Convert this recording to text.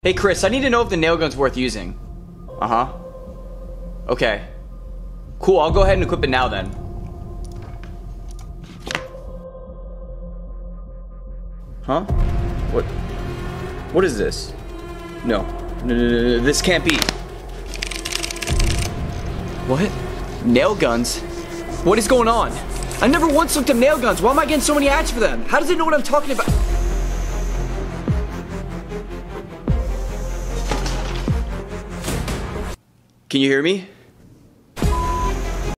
Hey Chris, I need to know if the nail gun's worth using. Uh-huh. Okay. Cool, I'll go ahead and equip it now then. Huh? What is this? No. No, this can't be. What? Nail guns? What is going on? I never once looked up nail guns. Why am I getting so many ads for them? How does it know what I'm talking about? Can you hear me?